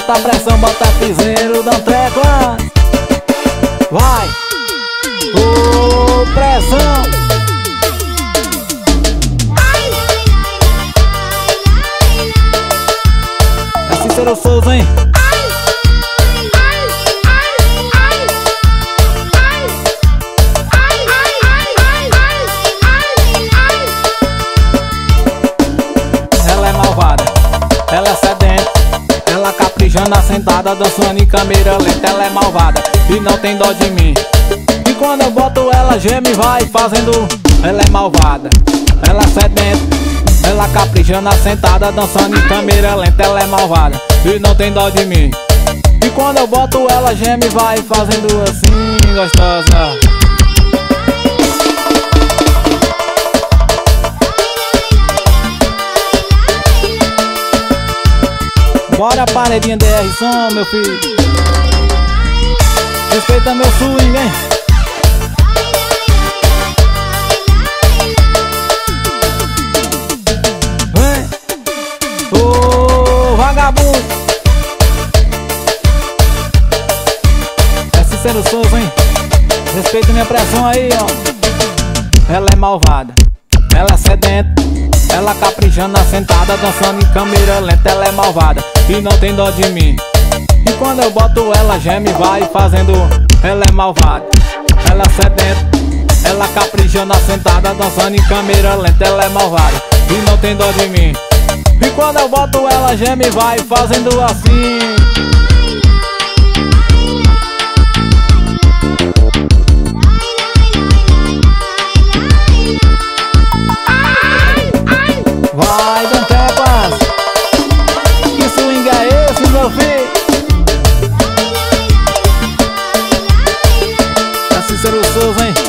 Bota pressão, bota piseiro, dá um treco. Vai! Ô, pressão! É Cícero Souza, hein? Ela é malvada, ela é sedenta, ela caprichando assentada, dançando em câmera lenta. Ela é malvada e não tem dó de mim. E quando eu boto ela geme e vai fazendo. Ela é malvada, ela é sedenta, ela caprichando assentada, dançando em câmera lenta. Ela é malvada e não tem dó de mim. E quando eu boto ela geme e vai fazendo assim, gostosa. Bora paredinha DR som, meu filho. Respeita meu swing, hein? Vem! Ô, vagabundo! É Cícero Souza, hein? Respeita minha pressão aí, ó. Ela é malvada, ela é sedenta, ela caprichando assentada, dançando em câmera lenta. Ela é malvada e não tem dó de mim. E quando eu boto ela geme e vai fazendo. Ela é malvada, ela é sedenta, ela caprichando assentada, dançando em câmera lenta. Ela é malvada e não tem dó de mim. E quando eu boto ela geme e vai fazendo assim. Vai, Dantepas! Que swing é esse, meu filho? É Cícero Souza, hein?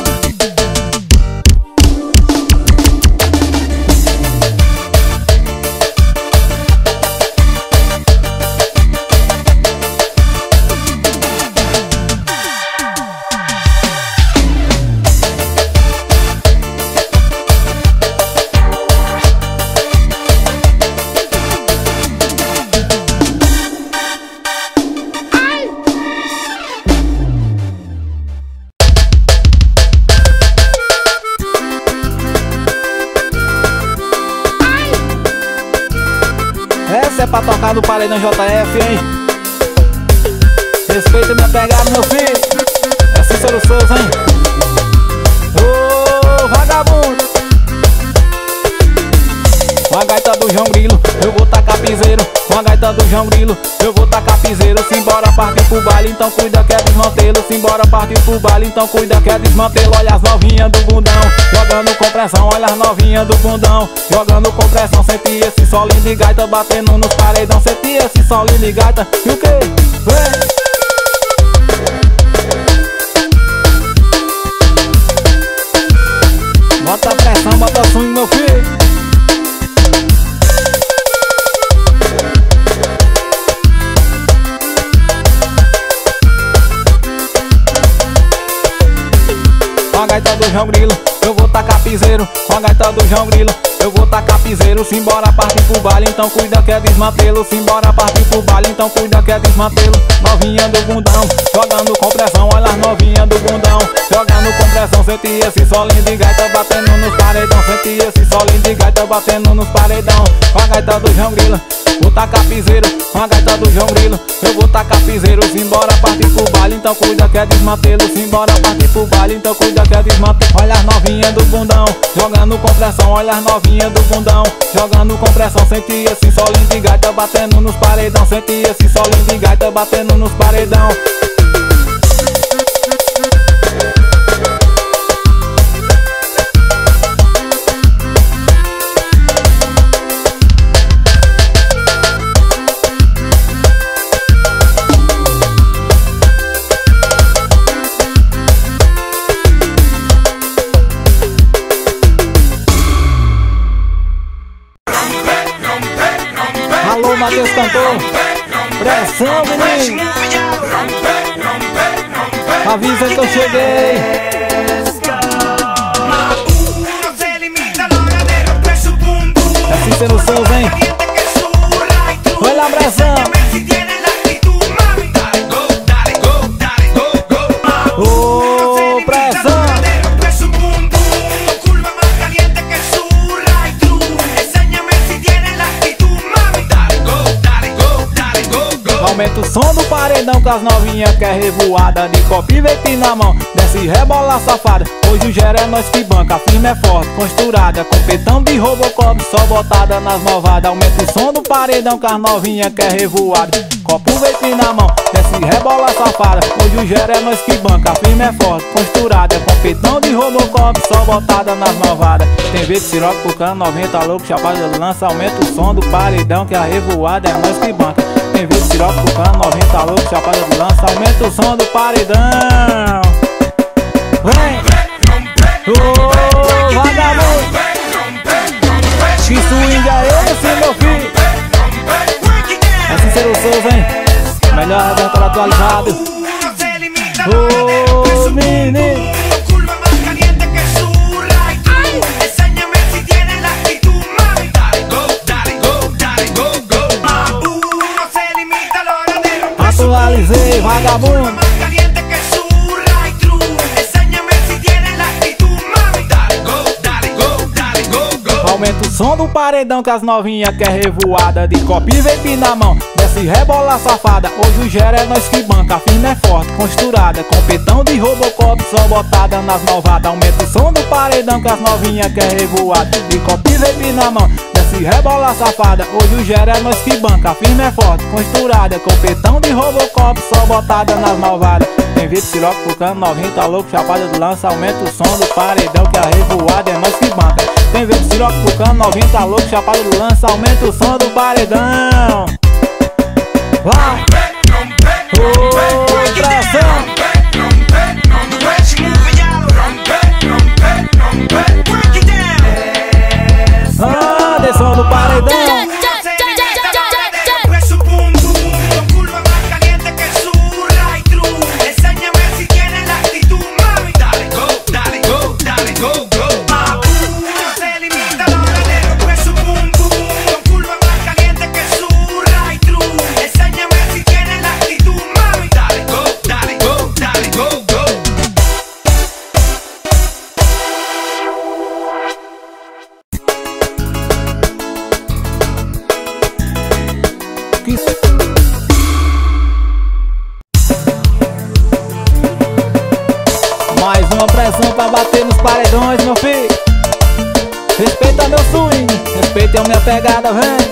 Essa é pra tocar no paredão JF, hein? Respeita minha pegada, meu filho. É Cícero Souza, hein? Ô, vagabundo! Com a gaita do João Grilo, eu vou tacar piseiro. Com a gaita do João Grilo, eu vou tacar piseiro. Simbora partir pro baile, então cuida que é desmantelo. Simbora partir pro baile, então cuida que é desmantelo. Olha as novinhas do bundão, jogando com pressão. Olha as novinhas do bundão, jogando com pressão. Sente esse solinho de gaita batendo nos paredão. Sente esse solinho de gaita. E o que? Vem! Bota pressão, bota swing, meu filho. Com a gaita do João Grilo, eu vou tacar piseiro. Com a gaita do João Grilo, eu vou tacar piseiro. Simbora partir pro baile, então cuida que é desmantelo. Simbora partir pro baile, então cuida que é desmantelo. Novinha do bundão, jogando com pressão. Olha as novinhas do bundão, jogando com pressão. Sente esse solinho de gaita batendo nos paredão. Sente esse solinho de gaita batendo nos paredão. Com a gaita do João Grilo, vou tacar piseiro. Com a gaita do João Grilo, eu vou tacar piseiro. Simbora partir pro baile, então cuida que é desmantelo. Simbora partir pro baile, então cuida que é desmantelo. Olha as novinhas do bundão, jogando com pressão. Olha as novinhas do bundão, jogando com pressão. Sente esse solinho de gaita batendo nos paredão. Sente esse solinho de gaita batendo nos paredão. Alô, Matheus Cantor, pressão, menino. Avisa que eu cheguei. É Cícero Souza, hein? Olha a pressão. paredão com as novinhas quer revoada de copo e vape na mão, desce rebola safada. Hoje o gera é nós que banca, firme é forte, costurada, com petão de Robocop, só botada nas novadas. Aumenta o som do paredão com as novinhas quer revoada, copo vape na mão, desce rebola safada. Hoje o gera é nós que banca, firme é forte, costurada, com petão de Robocop, só botada nas novadas. Tem vape, siroque, pucano, 90 louco, chapada de lança. Aumenta o som do paredão que a revoada é nós que banca. Tem vape, siroque, pucano, 90 louco, chapada de lança. Aumenta o som do paredão. Vem! Ô, vagabundo! Que swing é esse, meu filho? É Cícero Souza, hein? Melhor repertório atualizado. Ô, menino! Atualizei, vagabundo! Aumenta o som do paredão que as novinhas quer revoada de copo e vape na mão, desce rebola safada. Hoje o gera é nós que banca, firme é forte, costurada, com petão de Robocop, só botada nas novadas. Aumenta o som do paredão que as novinhas quer revoada de copo e vape na mão, desce rebola safada. Hoje o gera é nós que banca, firme é forte, costurada, com petão de Robocop, só botada nas novadas. Tem vape, siroque, pucano, 90 louco, chapada de lança. Aumenta o som do paredão que a revoada é nós que banca. Tem vape, siroque, pucano, 90 louco, chapada de lança. Aumenta o som do paredão. Vai! Ô, tração! Ah, desce o som do paredão. Mais uma pressão pra bater nos paredões, meu filho. Respeita meu swing, respeita a minha pegada, vem.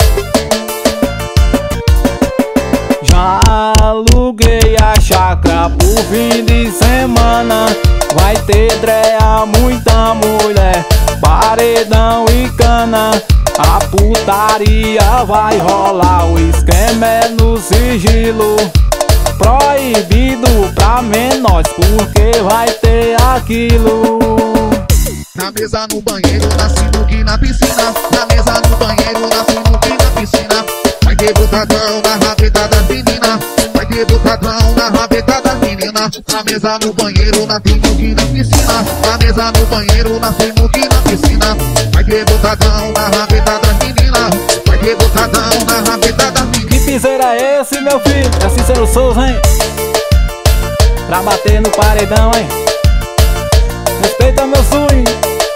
Já aluguei a chácara por fim de semana. Vai ter dreia, muita mulher, paredão e cana. A putaria vai rolar, o esquema é no sigilo. Proibido pra menores, porque vai ter aquilo. Na mesa, no banheiro, na sinuca e na piscina. Na mesa, no banheiro, na sinuca e na piscina. Vai ter botadão na rabeta das meninas. Vai ter botadão na rabeta das meninas. Na mesa, no banheiro, na sinuca e na piscina. Na mesa, no banheiro, na sinuca e na piscina. Vai ter botadão na rabeta das meninas. Vai ter botadão na rabeta das meninas. Que piseiro é esse, meu filho? É Cícero Souza, hein? Pra bater no paredão, hein? Respeita meu swing.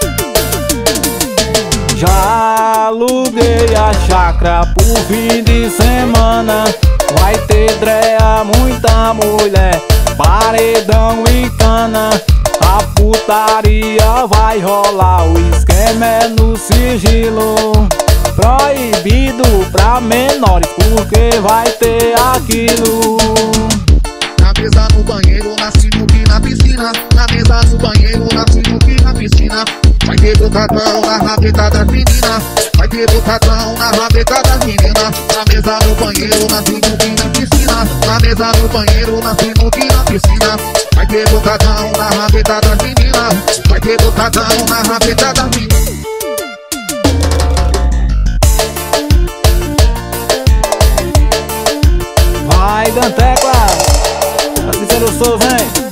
Já aluguei a chácara por fim de semana. Vai ter dreia, muita mulher, paredão e cana. A putaria vai rolar, o esquema é no sigilo. Proibido pra menores, porque vai ter aquilo. Na mesa, no banheiro, na sinuca e na piscina. Na mesa, no banheiro, na sinuca e na piscina. Vai ter botadão na rabeta das meninas. Vai ter botadão na rabeta das meninas. Na mesa, no banheiro, na sinuca e na piscina. Na mesa, no banheiro, na sinuca e na piscina. Vai ter botadão na rabeta das meninas. Vai ter botadão na rabeta das meninas. Vai, Dantecla! Cícero Souza, hein?